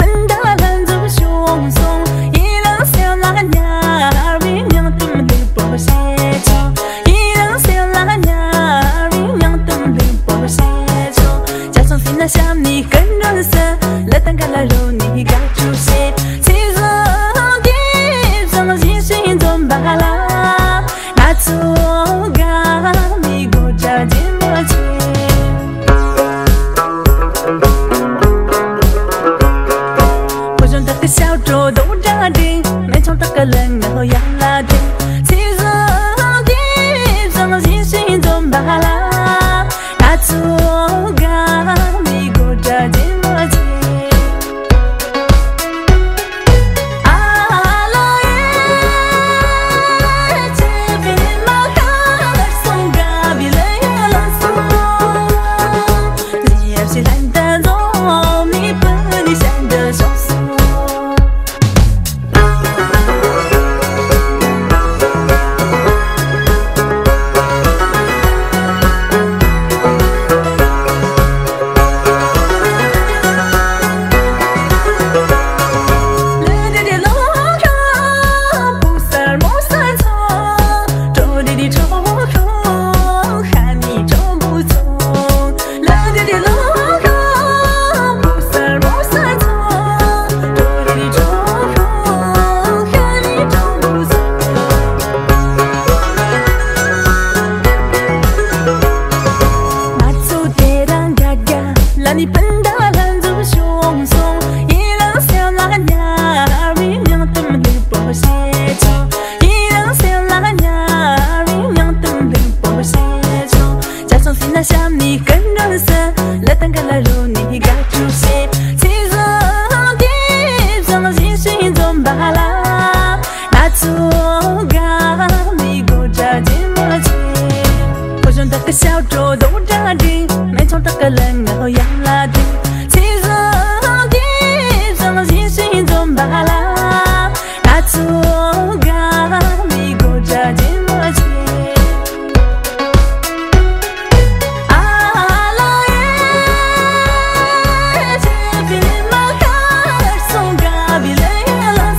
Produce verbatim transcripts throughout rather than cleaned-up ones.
奔到兰州雄松，一两小拉娘，为娘等里不写愁，一两小拉娘，为娘等里不写愁。家中finna想你跟人生，来单干来肉你该出现，其实的上了心心中巴拉，那错嘎你国家寂寞情。小桌都扎定，没从这个人然后养拉定，其实的上了心心中巴拉，那错嘎你国家寂寞情。阿拉耶，这边马卡松嘎比雷拉松，你要是懒得走，你不你想的小松。你奔到兰州雄松，一两小拉娘，为娘等里不写愁，一两小拉娘，为娘等里不写愁。家中finna想你跟人生，来单干来肉你该出现，其实的上了心心中巴拉，那错嘎你国家寂寞情。我想这个小桌都扎定，没从这个人然后养拉定，其实的上了心心中巴拉，那错嘎你国家寂寞情。阿拉耶，这边马卡松嘎比雷拉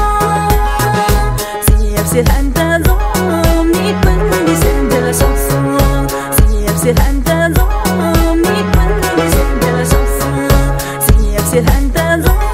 松，谁要是懒得走，你奔你想的小松，谁要是懒得走。谁懒得走？